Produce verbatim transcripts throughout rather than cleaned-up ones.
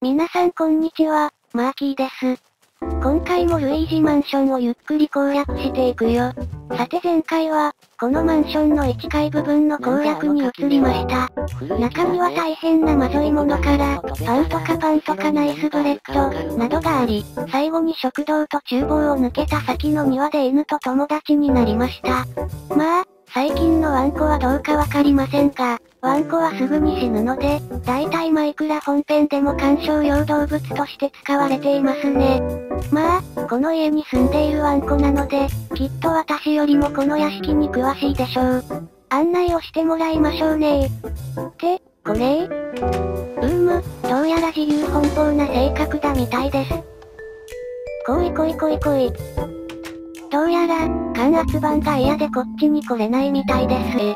皆さんこんにちは、マーキーです。今回もルイージマンションをゆっくり攻略していくよ。さて前回は、このマンションのいっかい部分の攻略に移りました。中には大変なまずいものから、パンとかパンとかナイスブレッド、などがあり、最後に食堂と厨房を抜けた先の庭で犬と友達になりました。まあ、最近のワンコはどうかわかりませんが、ワンコはすぐに死ぬので、だいたいマイクラ本編でも観賞用動物として使われていますね。まあ、この家に住んでいるワンコなので、きっと私よりもこの屋敷に詳しいでしょう。案内をしてもらいましょうねって、これうーむ、どうやら自由奔放な性格だみたいです。こいこいこいこい。どうやら、感圧板が嫌でこっちに来れないみたいです。え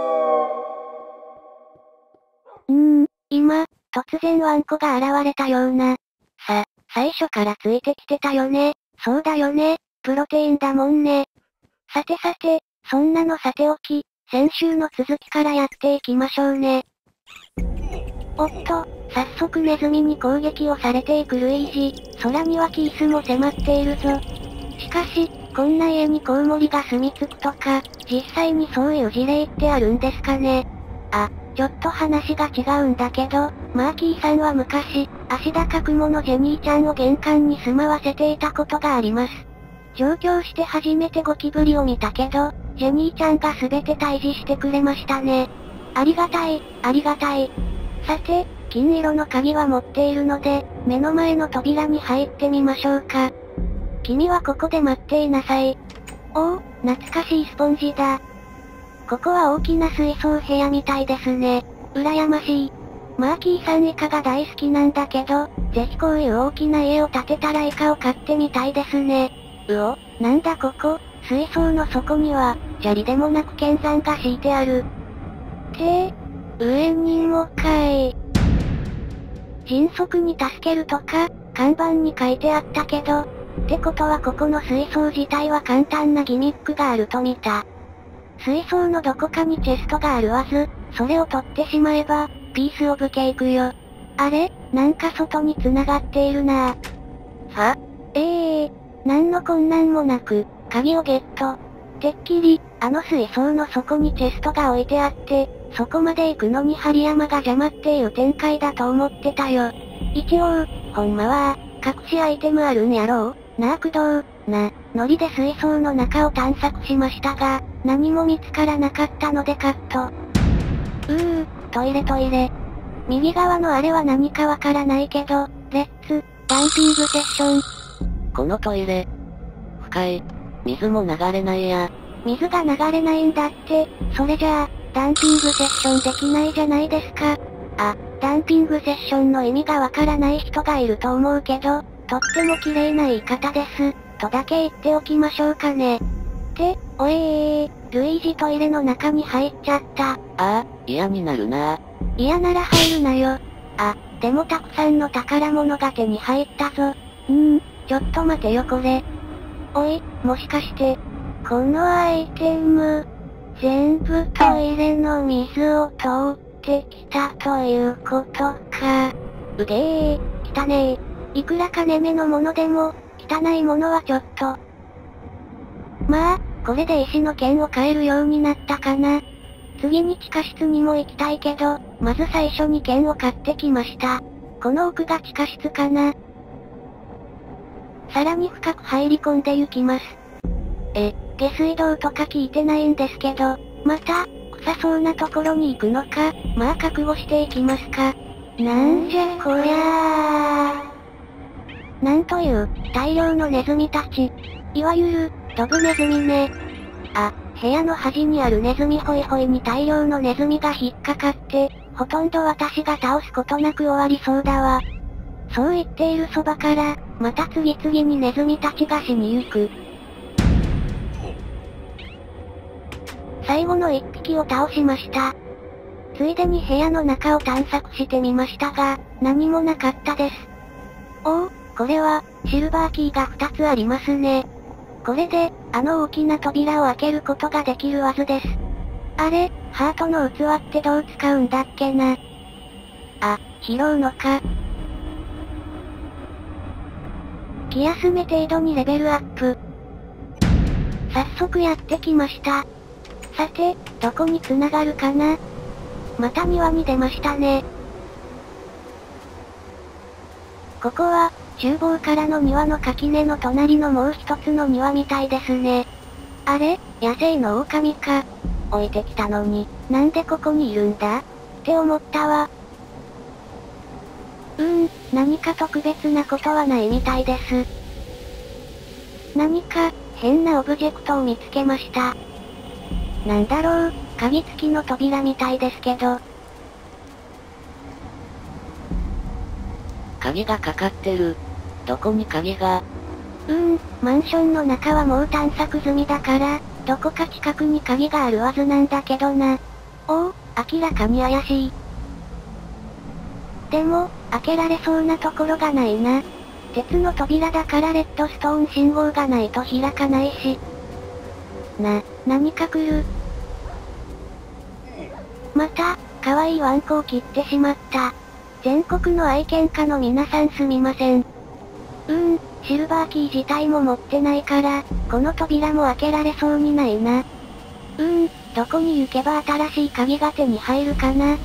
うーん、今、突然ワンコが現れたような。さ、最初からついてきてたよね。そうだよね。プロテインだもんね。さてさて、そんなのさておき、先週の続きからやっていきましょうね。おっと、早速ネズミに攻撃をされていくルイージ、空にはキースも迫っているぞ。しかし、こんな家にコウモリが住み着くとか、実際にそういう事例ってあるんですかね。あ、ちょっと話が違うんだけど、マーキーさんは昔、足高雲のジェニーちゃんを玄関に住まわせていたことがあります。上京して初めてゴキブリを見たけど、ジェニーちゃんが全て退治してくれましたね。ありがたい、ありがたい。さて、金色の鍵は持っているので、目の前の扉に入ってみましょうか。君はここで待っていなさい。おお、懐かしいスポンジだ。ここは大きな水槽部屋みたいですね。羨ましい。マーキーさんイカが大好きなんだけど、ぜひこういう大きな家を建てたらイカを飼ってみたいですね。うお、なんだここ、水槽の底には、砂利でもなく剣山が敷いてある。てー、上にもかい。迅速に助けるとか、看板に書いてあったけど、ってことはここの水槽自体は簡単なギミックがあると見た。水槽のどこかにチェストがあるはず、それを取ってしまえば、ピースオブケイクよ。あれ、なんか外に繋がっているなぁ。はええー、なんの困難もなく、鍵をゲット。てっきり、あの水槽の底にチェストが置いてあって、そこまで行くのに針山が邪魔っていう展開だと思ってたよ。一応、ほんまは、隠しアイテムあるんやろうなあ駆動、な、ノリで水槽の中を探索しましたが、何も見つからなかったのでカット。うー、トイレトイレ。右側のあれは何かわからないけど、レッツ、ダンピングセッション。 このトイレ、深い。水も流れないや。 水が流れないんだって、それじゃあ、ダンピングセッションできないじゃないですか。あ、ダンピングセッションの意味がわからない人がいると思うけど、とっても綺麗な言い方です、とだけ言っておきましょうかね。って、おえー、ルイージトイレの中に入っちゃった。 ああ、嫌になるなぁ。 嫌なら入るなよ。あ、でもたくさんの宝物が手に入ったぞ。うーん、ちょっと待てよこれ。おい、もしかして、このアイテム、全部トイレの水を通ってきたということか。うげー、汚ねえ。いくら金目のものでも、汚いものはちょっと。まあ、これで石の剣を買えるようになったかな。次に地下室にも行きたいけど、まず最初に剣を買ってきました。この奥が地下室かな。さらに深く入り込んで行きます。え、下水道とか聞いてないんですけど、また、臭そうなところに行くのか、まあ覚悟していきますか。なんじゃこりゃー。なんという、大量のネズミたち。いわゆる、ドブネズミね。あ、部屋の端にあるネズミホイホイに大量のネズミが引っかかって、ほとんど私が倒すことなく終わりそうだわ。そう言っているそばから、また次々にネズミたちが死にゆく。最後の一匹を倒しました。ついでに部屋の中を探索してみましたが、何もなかったです。おお、これは、シルバーキーがふたつありますね。これで、あの大きな扉を開けることができるはずです。あれ、ハートの器ってどう使うんだっけな。あ、拾うのか。 気休め程度にレベルアップ。早速やってきました。さて、どこに繋がるかな？また庭に出ましたね。ここは、厨房からの庭の垣根の隣のもう一つの庭みたいですね。あれ？野生の狼か。置いてきたのに、なんでここにいるんだ？って思ったわ。うーん、何か特別なことはないみたいです。何か、変なオブジェクトを見つけました。なんだろう、鍵付きの扉みたいですけど。 鍵がかかってる。どこに鍵が？ うーん、マンションの中はもう探索済みだから、どこか近くに鍵があるはずなんだけどな。おお、明らかに怪しい。でも、開けられそうなところがないな。鉄の扉だからレッドストーン信号がないと開かないし。な、何か来る。また、可愛いワンコを切ってしまった。全国の愛犬家の皆さんすみません。うーん、シルバーキー自体も持ってないから、この扉も開けられそうにないな。うーん、どこに行けば新しい鍵が手に入るかな。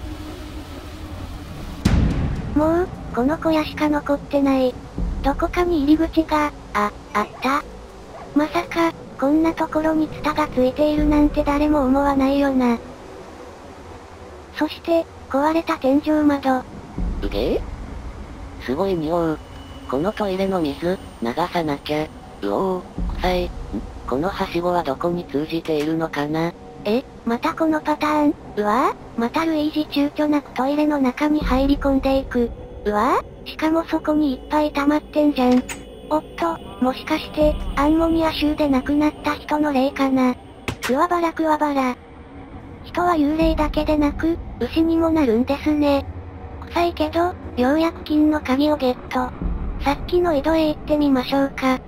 もう、この小屋しか残ってない。どこかに入り口が、あ、あった。まさか、こんなところにツタがついているなんて誰も思わないよな。そして、壊れた天井窓。 うげえ？すごい匂う。このトイレの水、流さなきゃ。うおー、臭い。ん？このはしごはどこに通じているのかな？ え、またこのパターン。うわぁ、またルイージ躊躇なくトイレの中に入り込んでいく。うわぁ、しかもそこにいっぱい溜まってんじゃん。おっと、もしかして、アンモニア臭で亡くなった人の霊かな。クワバラクワバラ。人は幽霊だけでなく、牛にもなるんですね。臭いけど、ようやく金の鍵をゲット。さっきの井戸へ行ってみましょうか。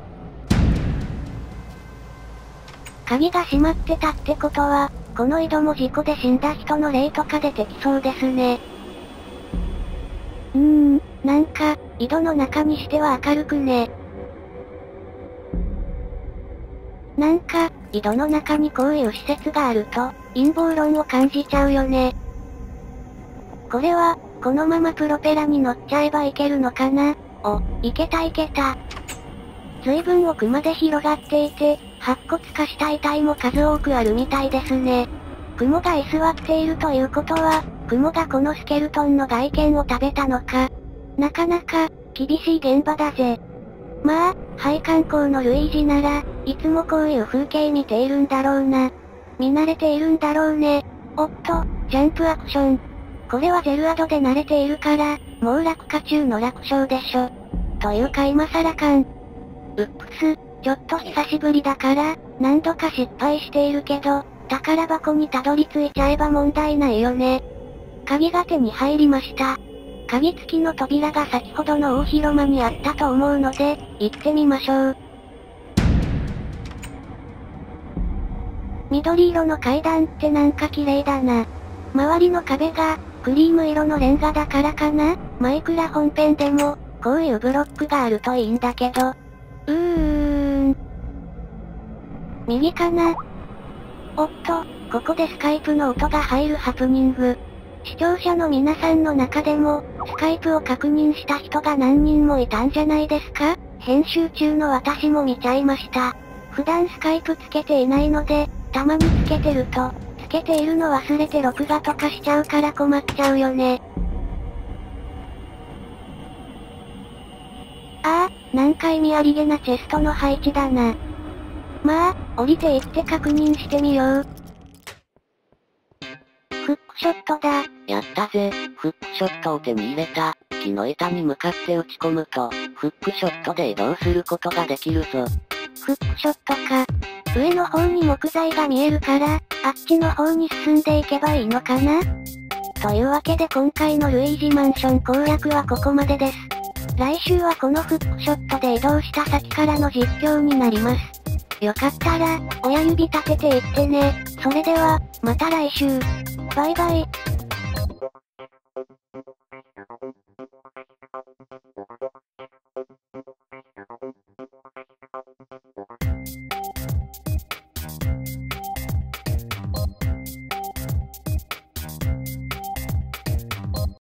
鍵が閉まってたってことは、この井戸も事故で死んだ人の霊とか出てきそうですね。うーん、なんか、井戸の中にしては明るくね。なんか、井戸の中にこういう施設があると、陰謀論を感じちゃうよね。これは、このままプロペラに乗っちゃえばいけるのかな？お、いけたいけた。随分奥まで広がっていて、白骨化した遺体も数多くあるみたいですね。雲が居座っているということは、雲がこのスケルトンの外見を食べたのか。なかなか、厳しい現場だぜ。まあ、配管工のルイージなら、いつもこういう風景見ているんだろうな。見慣れているんだろうね。おっと、ジャンプアクション。これはゼルアドで慣れているから、もう落下中の楽勝でしょ。というか今更感。うっぷす、ちょっと久しぶりだから、何度か失敗しているけど、宝箱にたどり着いちゃえば問題ないよね。鍵が手に入りました。鍵付きの扉が先ほどの大広間にあったと思うので、行ってみましょう。緑色の階段ってなんか綺麗だな。周りの壁が、クリーム色のレンガだからかな？マイクラ本編でも、こういうブロックがあるといいんだけど。うーん。右かな？おっと、ここでスカイプの音が入るハプニング。視聴者の皆さんの中でも、スカイプを確認した人が何人もいたんじゃないですか？編集中の私も見ちゃいました。普段スカイプつけていないので、たまにつけてると、つけているの忘れて録画とかしちゃうから困っちゃうよね。ああ、なんか意味ありげなチェストの配置だな。まあ、降りていって確認してみよう。フックショットだ。 やったぜ、フックショットを手に入れた。木の板に向かって打ち込むと、フックショットで移動することができるぞ。 フックショットか。上の方に木材が見えるから、あっちの方に進んでいけばいいのかな？というわけで今回のルイージマンション攻略はここまでです。来週はこのフックショットで移動した先からの実況になります。よかったら、親指立てていってね。それでは、また来週。バイバイ。